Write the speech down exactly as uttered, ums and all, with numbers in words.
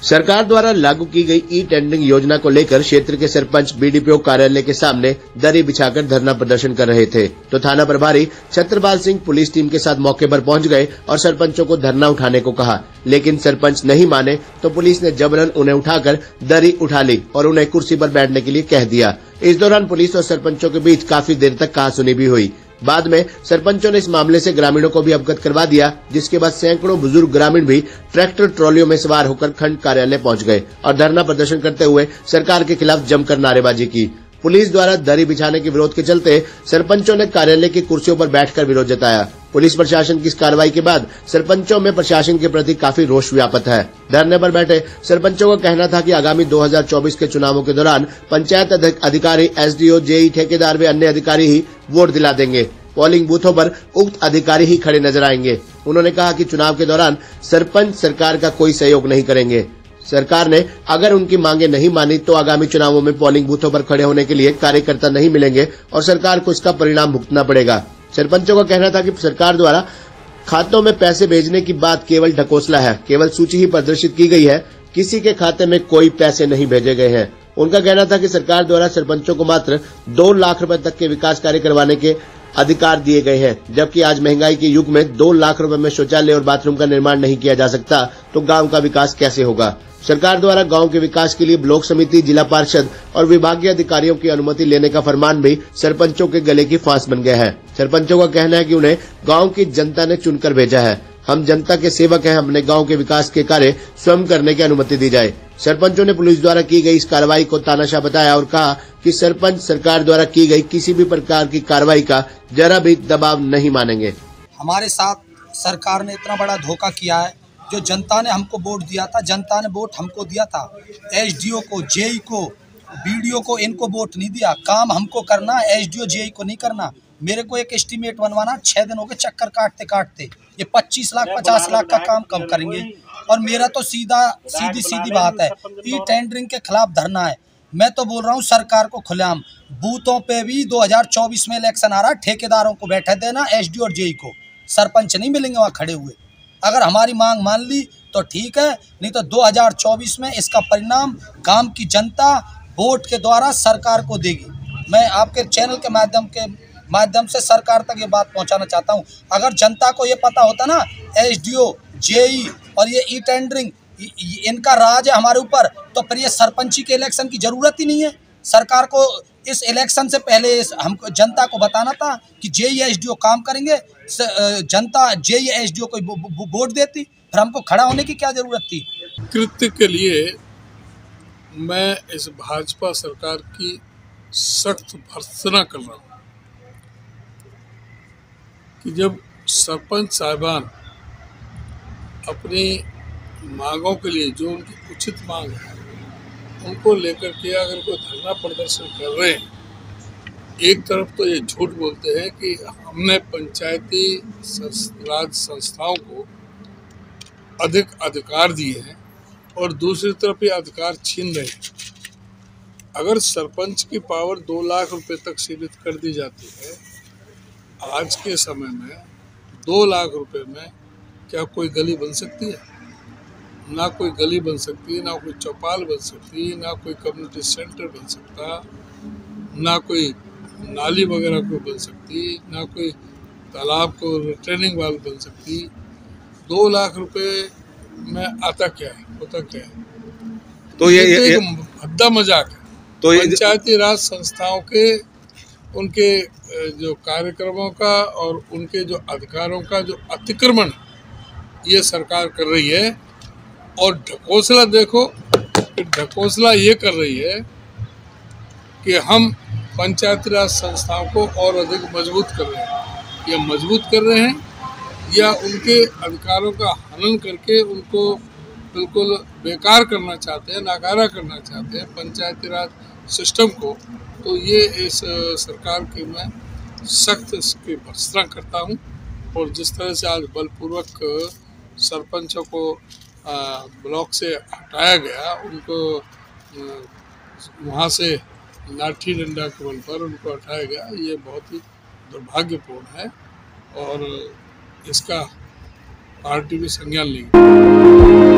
सरकार द्वारा लागू की गई ई टेंडरिंग योजना को लेकर क्षेत्र के सरपंच बीडीपीओ कार्यालय के सामने दरी बिछाकर धरना प्रदर्शन कर रहे थे, तो थाना प्रभारी छत्रपाल सिंह पुलिस टीम के साथ मौके पर पहुंच गए और सरपंचों को धरना उठाने को कहा, लेकिन सरपंच नहीं माने तो पुलिस ने जबरन उन्हें उठाकर दरी उठा ली और उन्हें कुर्सी पर बैठने के लिए कह दिया। इस दौरान पुलिस और सरपंचों के बीच काफी देर तक कहासुनी भी हुई। बाद में सरपंचों ने इस मामले से ग्रामीणों को भी अवगत करवा दिया, जिसके बाद सैकड़ों बुजुर्ग ग्रामीण भी ट्रैक्टर ट्रॉलियों में सवार होकर खंड कार्यालय पहुंच गए और धरना प्रदर्शन करते हुए सरकार के खिलाफ जमकर नारेबाजी की। पुलिस द्वारा दरी बिछाने के विरोध के चलते सरपंचों ने कार्यालय की कुर्सियों पर बैठकर विरोध जताया। पुलिस प्रशासन की इस कार्रवाई के बाद सरपंचों में प्रशासन के प्रति काफी रोष व्याप्त है। धरने पर बैठे सरपंचों का कहना था कि आगामी दो हज़ार चौबीस के चुनावों के दौरान पंचायत अधिकारी, एसडीओ, जेई, ठेकेदार व अन्य अधिकारी ही वोट दिला देंगे। पोलिंग बूथों पर उक्त अधिकारी ही खड़े नजर आएंगे। उन्होंने कहा कि चुनाव के दौरान सरपंच सरकार का कोई सहयोग नहीं करेंगे। सरकार ने अगर उनकी मांगे नहीं मानी तो आगामी चुनावों में पोलिंग बूथों पर खड़े होने के लिए कार्यकर्ता नहीं मिलेंगे और सरकार को इसका परिणाम भुगतना पड़ेगा। सरपंचों का कहना था कि सरकार द्वारा खातों में पैसे भेजने की बात केवल ढकोसला है, केवल सूची ही प्रदर्शित की गई है, किसी के खाते में कोई पैसे नहीं भेजे गए हैं। उनका कहना था कि सरकार द्वारा सरपंचों को मात्र दो लाख रुपए तक के विकास कार्य करवाने के अधिकार दिए गए हैं, जबकि आज महंगाई के युग में दो लाख रुपए में शौचालय और बाथरूम का निर्माण नहीं किया जा सकता तो गांव का विकास कैसे होगा। सरकार द्वारा गांव के विकास के लिए ब्लॉक समिति, जिला पार्षद और विभागीय अधिकारियों की अनुमति लेने का फरमान भी सरपंचों के गले की फांस बन गया है। सरपंचों का कहना है कि उन्हें गांव की जनता ने चुनकर भेजा है। हम जनता के सेवक हैं, हमने गांव के विकास के कार्य स्वयं करने की अनुमति दी जाए। सरपंचों ने पुलिस द्वारा की गई इस कार्रवाई को तानाशाह बताया और कहा कि सरपंच सरकार द्वारा की गई किसी भी प्रकार की कार्रवाई का जरा भी दबाव नहीं मानेंगे। हमारे साथ सरकार ने इतना बड़ा धोखा किया है। जो जनता ने हमको वोट दिया था, जनता ने वोट हमको दिया था, एसडीओ को, जेई को, बीडीओ को, इनको वोट नहीं दिया। काम हमको करना, एसडीओ जेई को नहीं करना। मेरे को एक एस्टीमेट बनवाना, छह दिन हो गए चक्कर काटते काटते। ये पच्चीस लाख पचास लाख का काम कम करेंगे। और मेरा तो सीधा सीधी सीधी बात है, ई टेंडरिंग के खिलाफ धरना है। मैं तो बोल रहा हूँ सरकार को खुलेआम, बूथों पे भी दो हज़ार चौबीस में इलेक्शन आ रहा है, ठेकेदारों को बैठे देना, एसडीओ और जेई को। सरपंच नहीं मिलेंगे वहाँ खड़े हुए। अगर हमारी मांग मान ली तो ठीक है, नहीं तो दो हज़ार चौबीस में इसका परिणाम गांव की जनता वोट के द्वारा सरकार को देगी। मैं आपके चैनल के माध्यम के माध्यम से सरकार तक ये बात पहुंचाना चाहता हूं। अगर जनता को ये पता होता ना, एसडीओ, जेई और ये ई टेंडरिंग इनका राज है हमारे ऊपर, तो फिर ये सरपंची के इलेक्शन की जरूरत ही नहीं है। सरकार को इस इलेक्शन से पहले हमको जनता को बताना था कि जेई एसडीओ काम करेंगे, जनता जेई एसडीओ को वोट देती, फिर हमको खड़ा होने की क्या जरूरत थी। कृत्य के लिए मैं इस भाजपा सरकार की सख्त भर्त्सना कर रहा हूँ कि जब सरपंच साहिबान अपनी मांगों के लिए, जो उनकी उचित मांग है, उनको लेकर के अगर कोई धरना प्रदर्शन कर रहे हैं, एक तरफ तो ये झूठ बोलते हैं कि हमने पंचायती राज संस्थाओं को अधिक अधिकार दिए हैं और दूसरी तरफ ये अधिकार छीन रहे हैं। अगर सरपंच की पावर दो लाख रुपए तक सीमित कर दी जाती है, आज के समय में दो लाख रुपए में क्या कोई गली बन सकती है? ना कोई गली बन सकती है, ना कोई चौपाल बन सकती है, ना कोई कम्युनिटी सेंटर बन सकता, ना कोई नाली वगैरह को बन सकती, ना कोई तालाब को रिटर्निंग वाल बन सकती। दो लाख रुपए में आता क्या है, होता क्या है? तो ये, ये, ये भद्दा मजाक है। तो पंचायती राज संस्थाओं के, उनके जो कार्यक्रमों का और उनके जो अधिकारों का जो अतिक्रमण ये सरकार कर रही है। और ढकोसला देखो, ढकोसला ये कर रही है कि हम पंचायती राज संस्थाओं को और अधिक मजबूत कर रहे हैं। या मजबूत कर रहे हैं या उनके अधिकारों का हनन करके उनको बिल्कुल बेकार करना चाहते हैं, नाकारा करना चाहते हैं पंचायती राज सिस्टम को। तो ये इस सरकार की मैं सख्त इसकी भर्त्सना करता हूँ। और जिस तरह से आज बलपूर्वक सरपंचों को ब्लॉक से हटाया गया, उनको वहाँ से लाठी डंडा के बल पर उनको हटाया गया, ये बहुत ही दुर्भाग्यपूर्ण है और इसका पार्टी भी संज्ञान लेगी।